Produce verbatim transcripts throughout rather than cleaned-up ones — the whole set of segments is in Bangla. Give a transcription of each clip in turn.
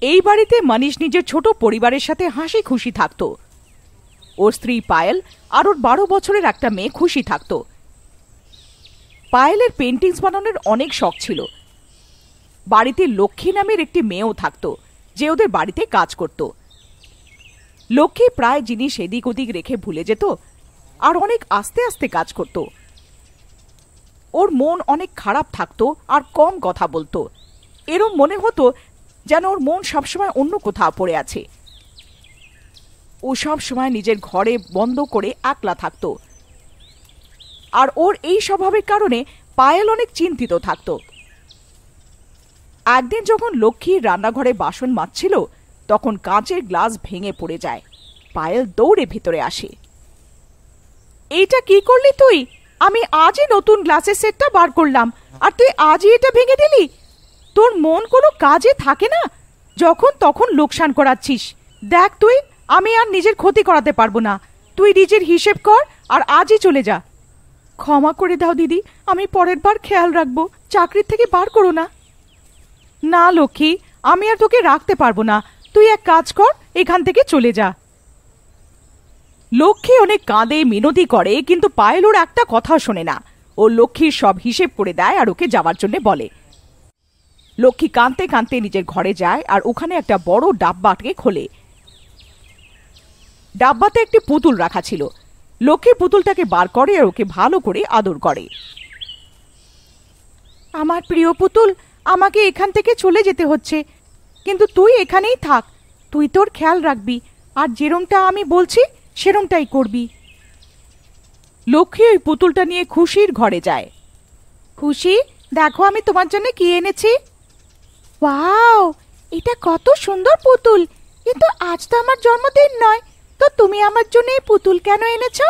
এই বাড়িতে মানিশ নিজের ছোট পরিবারের সাথে হাসি খুশি থাকতো। ওর স্ত্রী পায়েল আর ওর বারো বছরের একটা মেয়ে খুশি থাকতো। পায়েলের পেন্টিংস বানানোর অনেক শখ ছিল। বাড়িতে লক্ষ্মী নামের একটি মেয়েও থাকতো যে ওদের বাড়িতে কাজ করত। লক্ষ্মী প্রায় জিনিস এদিক ওদিক রেখে ভুলে যেত আর অনেক আস্তে আস্তে কাজ করত। ওর মন অনেক খারাপ থাকতো আর কম কথা বলতো। এরম মনে হতো যেন ওর মন সবসময় অন্য কোথাও পড়ে আছে। ও সব সময় নিজের ঘরে বন্ধ করে একলা থাকতো। আর ওর এই স্বভাবের কারণে পায়েল অনেক চিন্তিত থাকত। একদিন যখন লক্ষ্মী রান্নাঘরে বাসন মাজছিল তখন কাঁচের গ্লাস ভেঙে পড়ে যায়। পায়েল দৌড়ে ভিতরে আসে। এইটা কি করলি তুই? আমি আজই নতুন গ্লাসের সেটটা বার করলাম আর তুই আজই এটা ভেঙে দিলি? তোর মন কোনো কাজে থাকে না, যখন তখন লোকসান করাচ্ছিস। দেখ তুই, আমি আর নিজের ক্ষতি করাতে পারবো না। তুই নিজের হিসেব কর আর আজই চলে যা। ক্ষমা করে দাও দিদি, আমি পরের বার খেয়াল রাখবো। চাকরির থেকে বার করো না। না লক্ষ্মী, আমি আর তোকে রাখতে পারবো না। তুই এক কাজ কর, এখান থেকে চলে যা। লক্ষ্মী অনেক কাঁদে মিনতি করে, কিন্তু পায়েল ওর একটা কথা শোনে না। ও লক্ষ্মীর সব হিসেব করে দেয় আর ওকে যাওয়ার জন্য বলে। লক্ষ্মী কাঁদতে কাঁদতে নিজের ঘরে যায় আর ওখানে একটা বড় ডাব্বাকে খোলে। ডাব্বাতে একটি পুতুল রাখা ছিল। লক্ষ্মী পুতুলটাকে বার করে আর ওকে ভালো করে আদর করে। আমার প্রিয় পুতুল, আমাকে এখান থেকে চলে যেতে হচ্ছে, কিন্তু তুই এখানেই থাক। তুই তোর খেয়াল রাখবি আর যেরমটা আমি বলছি সেরমটাই করবি। লক্ষ্মী ওই পুতুলটা নিয়ে খুশির ঘরে যায়। খুশি, দেখো আমি তোমার জন্য কি এনেছি। ওয়াও, এটা কত সুন্দর পুতুল। কিন্তু আজ তো আমার জন্মদিন নয়, তো তুমি আমার জন্য এই পুতুল কেন এনেছো?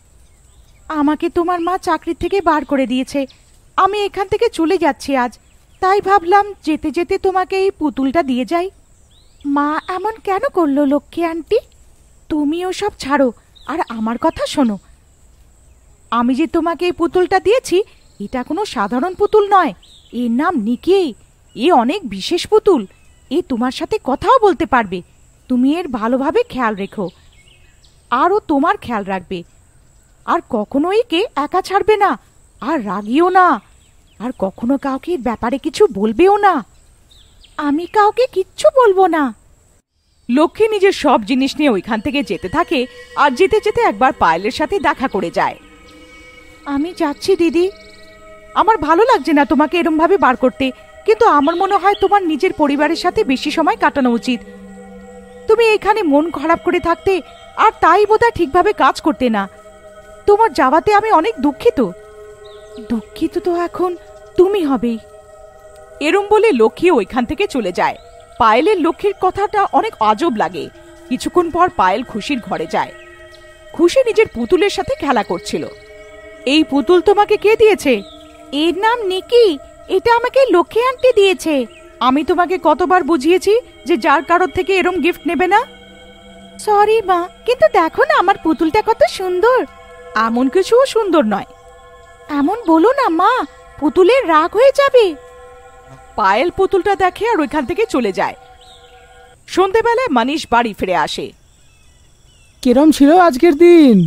আমাকে তোমার মা চাকরি থেকে বার করে দিয়েছে। আমি এখান থেকে চলে যাচ্ছি আজ, তাই ভাবলাম যেতে যেতে তোমাকে এই পুতুলটা দিয়ে যাই। মা এমন কেন করলো লক্ষ্মী আন্টি? তুমি ওসব ছাড়ো আর আমার কথা শোনো। আমি যে তোমাকে এই পুতুলটা দিয়েছি এটা কোনো সাধারণ পুতুল নয়। এর নাম নিকি। এ অনেক বিশেষ পুতুল। এ তোমার সাথে কথাও বলতে পারবে। তুমি এর ভালোভাবে খেয়াল রেখো আর ও তোমার খেয়াল রাখবে। আর কখনো একে একা ছাড়বে না, আর রাগিও না, আর কখনো কাউকে এর ব্যাপারে কিছু বলবেও না। আমি কাউকে কিচ্ছু বলবো না। লক্ষ্মী নিজের সব জিনিস নিয়ে ওইখান থেকে যেতে থাকে আর যেতে যেতে একবার পায়েলের সাথে দেখা করে যায়। আমি যাচ্ছি দিদি। আমার ভালো লাগছে না তোমাকে এরম ভাবে বার করতে, কিন্তু আমার মনে হয় তোমার নিজের পরিবারের সাথে বেশি সময় কাটানো উচিত। তুমি এখানে মন খারাপ করে থাকতে আর তাই বোধহয় ঠিকভাবে কাজ করতে না। তোমার যাওয়াতে আমি অনেক দুঃখিত। দুঃখিত তো এখন তুমি হবেই। এরম বলে লক্ষ্মী ওইখান থেকে চলে যায়। পায়েলের লক্ষ্মীর কথাটা অনেক আজব লাগে। কিছুক্ষণ পর পায়েল খুশির ঘরে যায়। খুশি নিজের পুতুলের সাথে খেলা করছিল। এই পুতুল তোমাকে কে দিয়েছে? এর নাম নিকি। এটা আমাকে লক্ষ্মী আন্টি দিয়েছে। আমি তোমাকে কতবার বুঝিয়েছি যে যার কারোর থেকে এরম গিফট নেবে না। সরি মা, কিন্তু দেখো না আমার পুতুলটা কত সুন্দর। এমন কিছুও সুন্দর নয়। এমন বলো না মা, পুতুলের রাগ হয়ে যাবে। পায়েল পুতুলটা দেখে আর ওইখান থেকে চলে যায়। সন্ধেবেলায় মানিশ বাড়ি ফিরে আসে। কিরম ছিল আজকের দিন?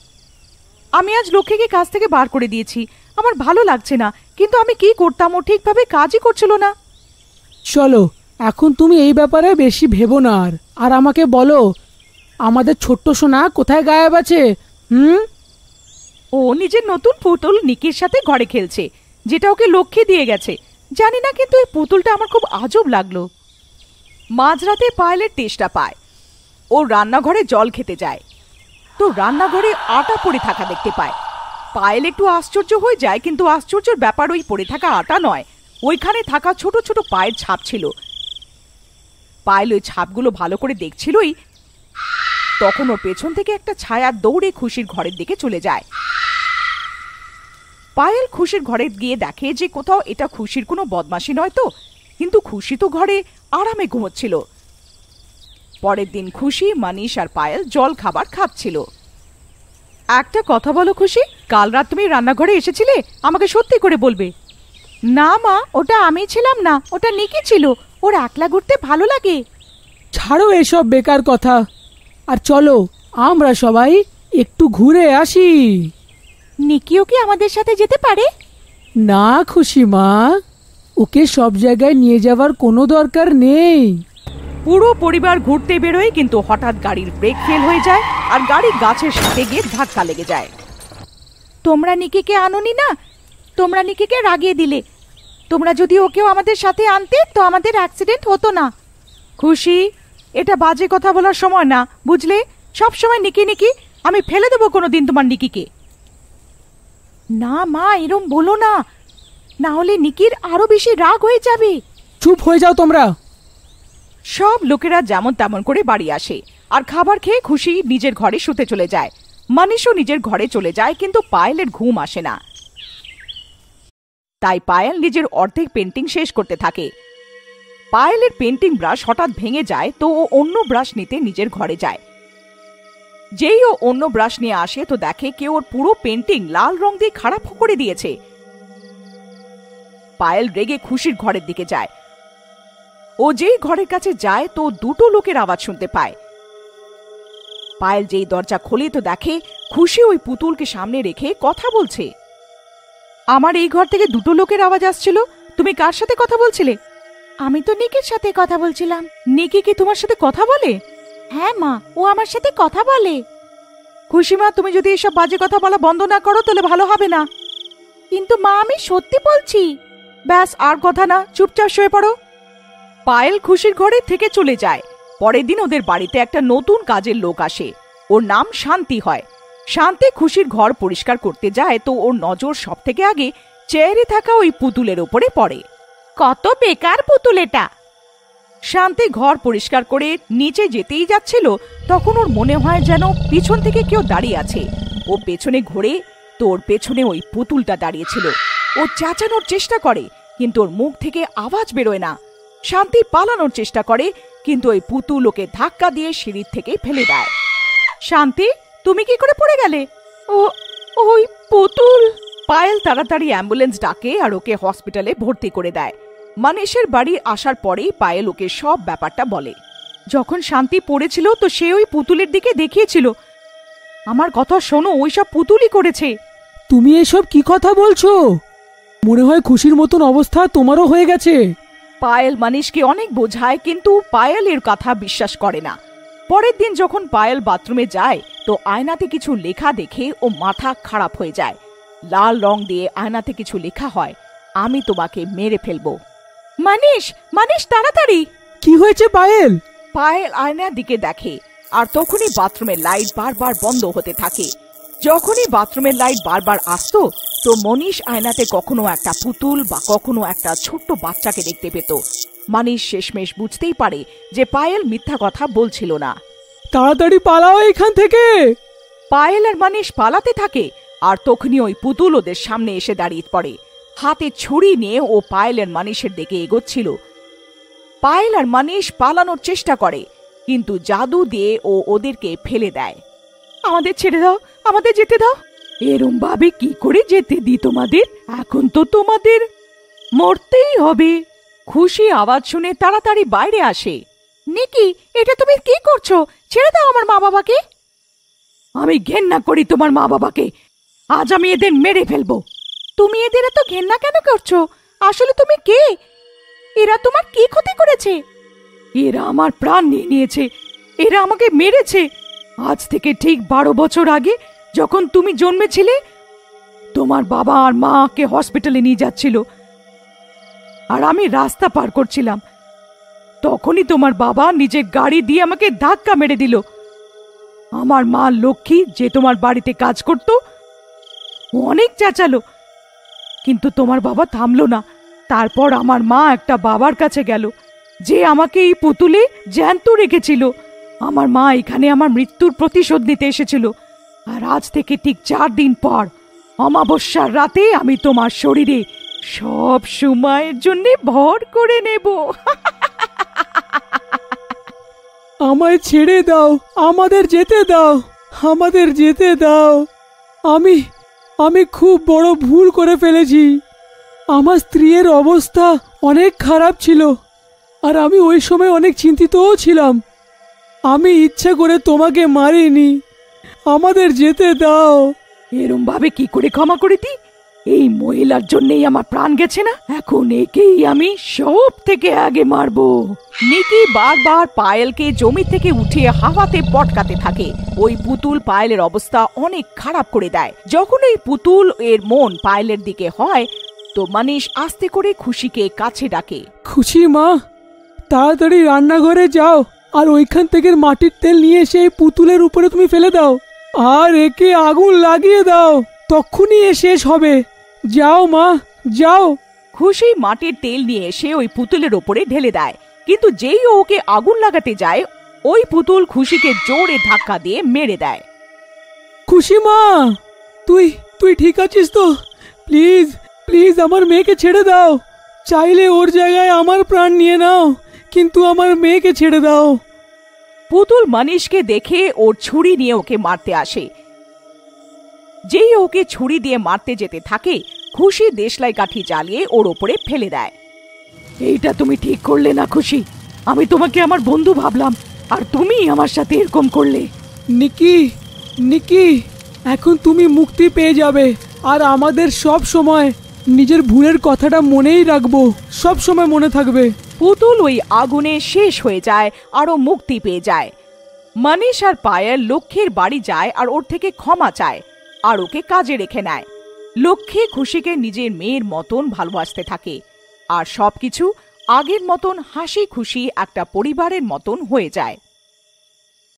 আমি আজ লক্ষ্মীকে কাজ থেকে বার করে দিয়েছি। আমার ভালো লাগছে না, কিন্তু আমি কি করতাম, ও ঠিকভাবে কাজই করছিল না। চলো, এখন তুমি এই ব্যাপারে বেশি ভেবো না। আর আর আমাকে বলো, আমাদের ছোট্ট সোনা কোথায় গায়েব আছে? হুম ও নিজের নতুন পুতুল নিকির সাথে ঘরে খেলছে, যেটা ওকে লক্ষ্মী দিয়ে গেছে। জানি না, কিন্তু এই পুতুলটা আমার খুব আজব লাগলো। মাঝরাতে পায়েলের তেষ্টা পায়। ও রান্নাঘরে জল খেতে যায়, তো রান্নাঘরে আটা পড়ে থাকা দেখতে পায়। পায়েল একটু আশ্চর্য হয়ে যায়, কিন্তু আশ্চর্যের ব্যাপার ওই পড়ে থাকা আটা নয়, ওইখানে থাকা ছোট ছোট পায়ের ছাপ ছিল। পায়েল ওই ছাপগুলো ভালো করে দেখছিলই, তখন ওর পেছন থেকে একটা ছায়া দৌড়ে খুশির ঘরের দিকে চলে যায়। পায়েল খুশির ঘরে গিয়ে দেখে যে কোথাও এটা খুশির কোনো বদমাশি নয় তো, কিন্তু খুশি তো ঘরে আরামে ঘুমোচ্ছিল। পরের দিন খুশি, মানিশ আর পায়েল জল খাবার খাচ্ছিল। একটা কথা বলো খুশি, কাল রাত তুমি রান্নাঘরে এসেছিলে? আমাকে সত্যি করে বলবে। না মা, ওটা আমি ছিলাম না, ওটা নিকি ছিল। ওর একলা ঘুরতে ভালো লাগে। ছাড়ো এসব বেকার কথা, আর চলো আমরা সবাই একটু ঘুরে আসি। নিকিও কি আমাদের সাথে যেতে পারে? না খুশি মা, ওকে সব জায়গায় নিয়ে যাওয়ার কোনো দরকার নেই। পুরো পরিবার ঘুরতে বেরোয়, কিন্তু হঠাৎ গাড়ির ব্রেক ফেল হয়ে যায় আর গাড়ি গাছের সাথে গিয়ে ধাক্কা লেগে যায়। তোমরা নিকিকে আনোনি না, তোমরা নিকিকে রাগিয়ে দিলে। তোমরা যদি ওকেও আমাদের সাথে আনতে তো আমাদের অ্যাক্সিডেন্ট হতো না। খুশি, এটা বাজে কথা বলার সময় না, বুঝলে? সব সময় নিকি নিকি, আমি ফেলে দেবো কোনোদিন তোমার নিকিকে। না মা, এরম বলো না, না হলে নিকির আরো বেশি রাগ হয়ে যাবে। চুপ হয়ে যাও তোমরা। সব লোকেরা যেমন তেমন করে বাড়ি আসে আর খাবার খেয়ে খুশি নিজের ঘরে শুতে চলে যায়। মানিশও নিজের ঘরে চলে যায়, কিন্তু পায়েলের ঘুম আসে না। তাই পায়েল নিজের অর্ধেক পেন্টিং শেষ করতে থাকে। পায়েলের পেন্টিং ব্রাশ হঠাৎ ভেঙে যায়, তো ও অন্য ব্রাশ নিতে নিজের ঘরে যায়। যেই ও অন্য ব্রাশ নিয়ে আসে তো দেখে কেউ ওর পুরো পেন্টিং লাল রং দিয়ে খারাপ করে দিয়েছে। পায়েল রেগে খুশির ঘরের দিকে যায়। ও যেই ঘরের কাছে যায় তো দুটো লোকের আওয়াজ শুনতে পায়। পায়েল যেই দরজা খোলে তো দেখে খুশি ওই পুতুলকে সামনে রেখে কথা বলছে। আমার এই ঘর থেকে দুটো লোকের আওয়াজ আসছিল, তুমি কার সাথে কথা বলছিলে? আমি তো নিকির সাথে কথা বলছিলাম। নিকি কি তোমার সাথে কথা বলে? হ্যাঁ মা, ও আমার সাথে কথা বলে। খুশি মা, তুমি যদি এসব বাজে কথা বলা বন্ধ না করো তাহলে ভালো হবে না। কিন্তু মা, আমি সত্যি বলছি। ব্যাস, আর কথা না, চুপচাপ শুয়ে পড়ো। পায়েল খুশির ঘরে থেকে চলে যায়। পরের দিন ওদের বাড়িতে একটা নতুন কাজের লোক আসে। ওর নাম শান্তি হয়। শান্তি খুশির ঘর পরিষ্কার করতে যায়, তো ওর নজর সব থেকে আগে চেয়ারে থাকা ওই পুতুলের ওপরে পড়ে। কত বেকার পুতুল এটা! শান্তি ঘর পরিষ্কার করে নিচে যেতেই যাচ্ছিল, তখন ওর মনে হয় যেন পিছন থেকে কেউ দাঁড়িয়ে আছে। ও পেছনে ঘুরে তো ওর পেছনে ওই পুতুলটা দাঁড়িয়েছিল। ও চেঁচানোর চেষ্টা করে, কিন্তু ওর মুখ থেকে আওয়াজ বেরোয় না। শান্তি পালানোর চেষ্টা করে, কিন্তু ওই পুতুল ওকে ধাক্কা দিয়ে সিঁড়ির থেকে ফেলে দেয়। শান্তি, তুমি কি করে পড়ে গেলে? ও ওই পুতুল। পায়েল তাড়াতাড়ি অ্যাম্বুলেন্স ডাকে আর ওকে হসপিটালে ভর্তি করে দেয়। মানিশের বাড়ি আসার পরেই পায়েল ওকে সব ব্যাপারটা বলে। যখন শান্তি পড়েছিল তো সে ওই পুতুলের দিকে দেখিয়েছিল। আমার কথা শোনো, ওইসব পুতুলই করেছে। তুমি এসব কি কথা বলছো? মনে হয় খুশির মতন অবস্থা তোমারও হয়ে গেছে। পায়েল মানিশকে অনেক বোঝায়, কিন্তু পায়েল এর কথা বিশ্বাস করে না। পরের দিন যখন পায়েল বাথরুমে যায় তো আয়নাতে কিছু লেখা দেখে ও মাথা খারাপ হয়ে যায়। লাল রং দিয়ে আয়নাতে কিছু লেখা হয়, আমি তোমাকে মেরে ফেলবো। মানিশ, মানিশ তাড়াতাড়ি! কি হয়েছে পায়েল? পায়েল আয়নার দিকে দেখে আর তখনই বাথরুমের লাইট বারবার বন্ধ হতে থাকে। যখনই বাথরুমের লাইট বারবার আসতো তো মনীষ আয়নাতে কখনো একটা পুতুল বা কখনো একটা ছোট্ট বাচ্চাকে দেখতে পেত। মানিশ শেষমেশ বুঝতেই পারে যে পায়েল মিথ্যা কথা বলছিল না। তাড়াতাড়ি পালাও এখান থেকে! পায়েল আর মানিশ পালাতে থাকে, আর তখনই ওই পুতুল ওদের সামনে এসে দাঁড়িয়ে পড়ে। হাতে ছুরি নিয়ে ও পায়েলের মানিশের দিকে এগোচ্ছিল। পায়েল আর মানিশ পালানোর চেষ্টা করে, কিন্তু জাদু দিয়ে ও ওদেরকে ফেলে দেয়। আমাদের ছেড়ে দাও, আমাদের যেতে দাও। এরম ভাবে কি করে যেতে দি তোমাদের? এখন তো তোমাদের মরতেই হবে। খুশি আওয়াজ শুনে তাড়াতাড়ি বাইরে আসে। নিকি, এটা তুমি কি করছো? ছেড়ে দাও আমার মা বাবাকে। আমি ঘেন্না করি তোমার মা বাবাকে। আজ আমি এদের মেরে ফেলবো। তুমি এদের এত ঘেন্না কেন করছো? আসলে তুমি কে? এরা তোমার কি ক্ষতি করেছে? এরা আমার প্রাণ নিয়ে নিয়েছে। এরা আমাকে মেরেছে। আজ থেকে ঠিক বারো বছর আগে যখন তুমি জন্মেছিলে, তোমার বাবা আর মাকে হসপিটালে নিয়ে যাচ্ছিল, আর আমি রাস্তা পার করছিলাম। তখনই তোমার বাবা নিজের গাড়ি দিয়ে আমাকে ধাক্কা মেরে দিল। আমার মা লক্ষ্মী, যে তোমার বাড়িতে কাজ করত, অনেক চেঁচালো, কিন্তু তোমার বাবা থামলো না। তারপর আমার মা একটা বাবার কাছে গেল, যে আমাকে এই পুতুলে জ্যান্ত রেখেছিল। আমার মা এখানে আমার মৃত্যুর প্রতিশোধ নিতে এসেছিল। আর আজ থেকে ঠিক চার দিন পর অমাবস্যার রাতে আমি তোমার শরীরে সব সময়ের জন্য ভর করে নেব। আমায় ছেড়ে দাও, আমাদের যেতে দাও, আমাদের যেতে দাও। আমি আমি খুব বড় ভুল করে ফেলেছি। আমার স্ত্রীর অবস্থা অনেক খারাপ ছিল। আর আমি ওই সময় অনেক চিন্তিতও ছিলাম। আমি ইচ্ছে করে তোমাকে মারিনি, আমাদের যেতে দাও। এরম ভাবে কি করে ক্ষমা করে দি? এই মহিলার জন্যই আমার প্রাণ গেছে না? এখন একেই আমি সব থেকে আগে মারবো। নিকি বারবার পায়েলকে জমি থেকে উঠিয়ে হাওয়াতে পটকাতে থাকে। ওই পুতুল পায়েলের অবস্থা অনেক খারাপ করে দেয়। যখন এই পুতুল এর মন পায়েলের দিকে হয়, তো মানিশ আস্তে করে খুশিকে কাছে ডাকে। খুশি মা, তাড়াতাড়ি রান্নাঘরে যাও আর ওইখান থেকে মাটির তেল নিয়ে এসে এই পুতুলের উপরে তুমি ফেলে দাও আর একে আগুন লাগিয়ে দাও, তখনই এ শেষ হবে। যাও মা, যাও। খুশি মাটির তেল নিয়ে এসে ওই পুতুলের ওপরে ঢেলে দেয়, কিন্তু যেই ও ওকে আগুন লাগাতে যায়, ওই পুতুল খুশিকে জোরে ধাক্কা দিয়ে মেরে দেয়। খুশি মা, তুই তুই ঠিক আছিস তো? প্লিজ প্লিজ আমার মেয়েকে ছেড়ে দাও। চাইলে ওর জায়গায় আমার প্রাণ নিয়ে নাও, কিন্তু আমার মেয়েকে ছেড়ে দাও। পুতুল মানিশকে দেখে ওর ছুরি নিয়ে ওকে মারতে আসে। যেই ওকে ছুরি দিয়ে মারতে যেতে থাকে, খুশি দেশলাই কাঠি চালিয়ে ওর ওপরে ফেলে দেয়। এইটা তুমি ঠিক করলে না খুশি। আমি তোমাকে আমার বন্ধু ভাবলাম, আর তুমি আমার সাথে এরকম করলে। নিকি, নিকি, এখন তুমি মুক্তি পেয়ে যাবে, আর আমাদের সব সময় নিজের ভুলের কথাটা মনেই রাখবো, সব সময় মনে থাকবে। পুতুল ওই আগুনে শেষ হয়ে যায় আর ও মুক্তি পেয়ে যায়। মানিশ আর পায়েল লক্ষ্মীর বাড়ি যায় আর ওর থেকে ক্ষমা চায় আর ওকে কাজে রেখে নেয়। লক্ষ্মী খুশিকে নিজের মেয়ের মতন ভালোবাসতে থাকে, আর সবকিছু আগের মতন হাসি খুশি একটা পরিবারের মতন হয়ে যায়।